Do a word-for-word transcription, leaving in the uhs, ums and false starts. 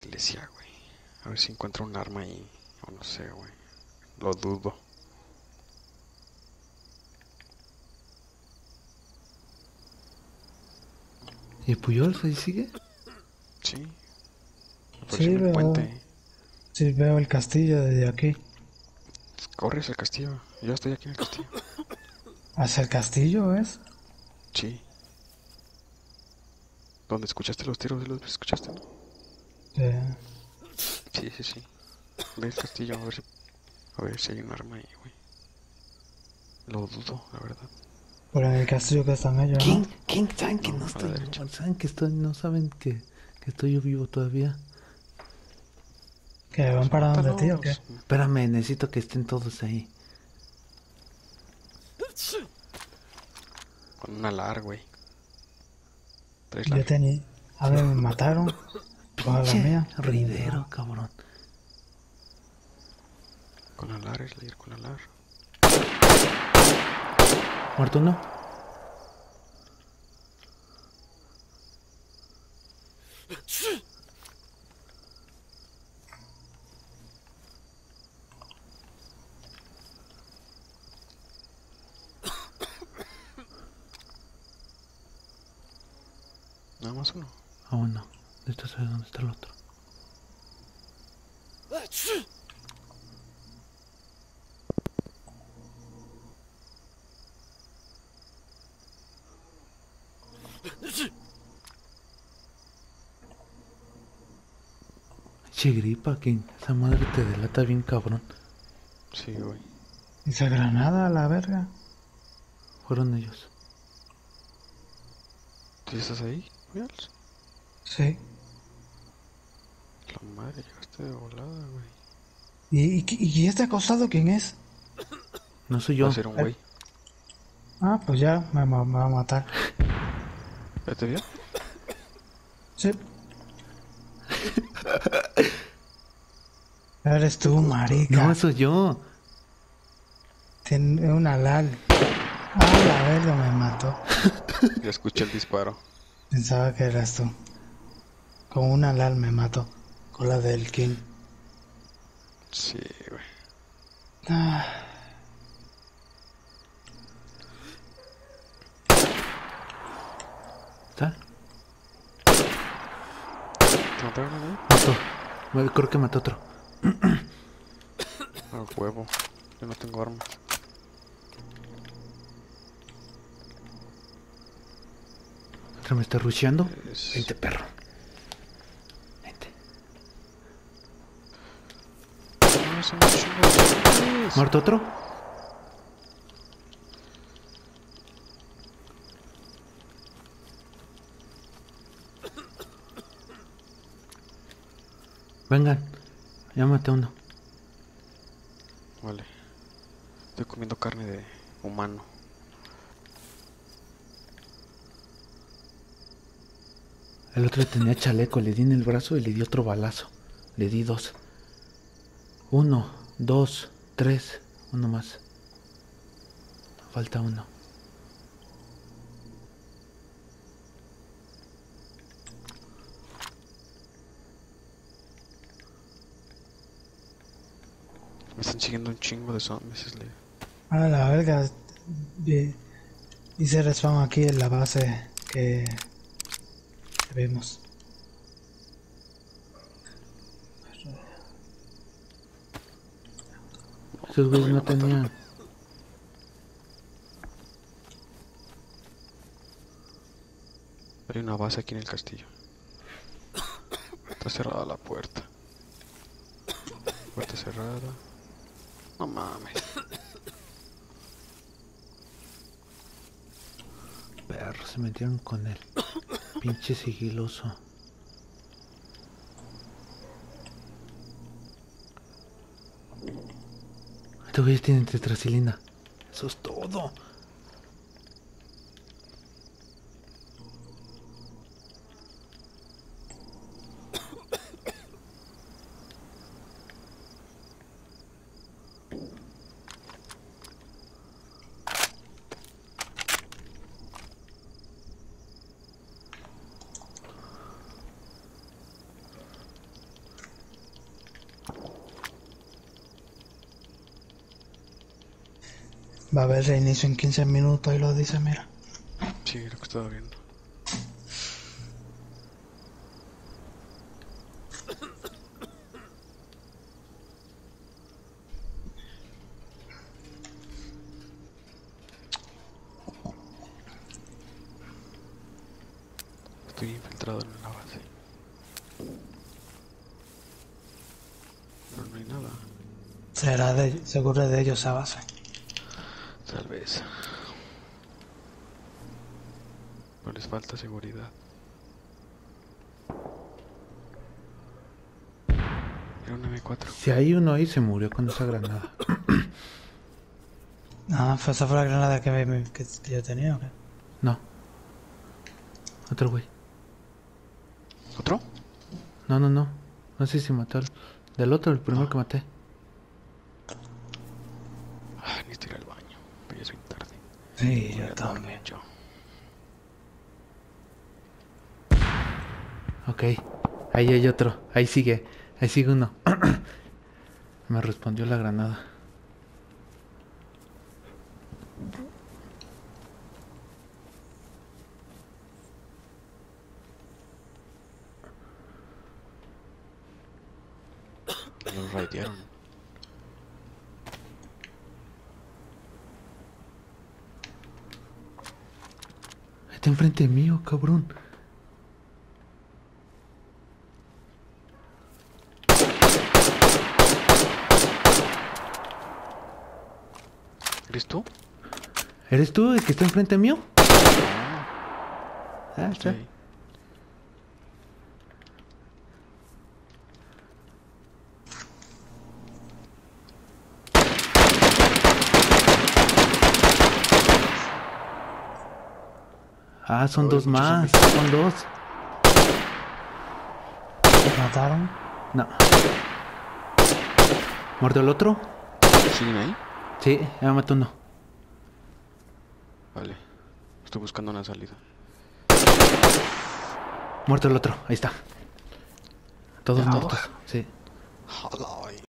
iglesia, güey. A ver si encuentro un arma ahí. O no sé, güey. Lo dudo. ¿Y Puyols ahí sigue? Sí. Apareció Sí, en el veo, puente. sí veo el castillo desde aquí. Corres al castillo. Yo estoy aquí en el castillo. ¿Hacia el castillo es? Sí. ¿Dónde escuchaste los tiros? ¿Los escuchaste, no? Eh, Sí, sí, sí. Ve el castillo a ver si, a ver si hay un arma ahí, güey. Lo dudo, la verdad. por en el castillo que están ellos, ¿no? ¿Quién? ¿Quién? ¿Saben que No, no a la estoy derecha. muerto? ¿Saben que estoy? No saben que, que estoy yo vivo todavía. ¿Que van Pues para donde ti o qué? mátalos. Espérame, necesito que estén todos ahí. Con una lar, güey. Tres Yo lar. tenía... A Sí. ver, me mataron. Con la Pinche mía. ridero, cabrón. Con la lar, es leer con la lar. ¿Muerto uno? Nada más uno. Ah, uno. Necesito saber dónde está el otro. Che gripa, que esa madre te delata bien cabrón. Sí, güey. Esa granada a la verga. Fueron ellos. ¿Tú ya estás ahí, Wills? Sí. La madre, llegaste de volada, güey. ¿Y, y, y este acostado quién es? No soy Va a yo. ser un güey. Ah, pues ya, me, me- me va a matar. ¿Ya te vio? Sí. Eres tú, marica. No, soy yo. Tiene una lal. Ah, la verga, me mató. Ya escuché el disparo. Pensaba que eras tú. Con una lal me mató. Con la del King. Sí, güey. Ah, ¿Está? ¿Te mataron a mí? Mató. Bueno, creo que mató otro. A huevo. Yo no tengo armas. ¿Otra me está rusheando? Es... Vente, perro. Vente. No, son un chingo de güeyes. ¿Muerto otro? Vengan. Ya maté a uno. Vale. Estoy comiendo carne de humano. El otro tenía chaleco. Le di en el brazo y le di otro balazo. Le di dos. Uno, dos, tres. Uno más. Falta uno. Me están siguiendo un chingo de zombies, Slade. a la verga. Vi- Hice respawn aquí en la base que, que vimos. Esos güeyes no tenían. Hay una base aquí en el castillo. Está cerrada la puerta. Puerta cerrada. No mames. Perro, se metieron con él. Pinche sigiloso. Estos güeyes tienen tetracilina. Eso es todo. Va a haber reinicio en quince minutos y lo dice, mira. Sí, lo que estaba viendo. Estoy infiltrado en la base. Pero no hay nada. Será de, seguro de ellos esa base. Tal vez. No les falta seguridad. Era un eme cuatro. Si hay uno ahí, se murió con esa granada. Ah, fue esa fue la granada que, me, que, que yo tenía, ¿o qué? No. Otro güey. ¿Otro? No, no, no. No sé si mató al... Del otro, el primero que maté. Ah, necesito ir al baño. Pero ya soy tarde. Sí, Voy yo a tomar también. mucho. Ok. Ahí hay otro. Ahí sigue. Ahí sigue uno. Me respondió la granada. Los raidearon. Está enfrente mío, cabrón. ¿Eres tú? ¿Eres tú el que está enfrente mío? Ah, está. Sí. Ah, son Ay, dos muchos más. zombies. Son dos. ¿Los mataron? No. ¿Muerto el otro? ¿Siguen ahí? Sí, ya me mató uno. Vale. Estoy buscando una salida. Muerto el otro. Ahí está. Todos ¿Ya muertos. todos? Sí. Hola.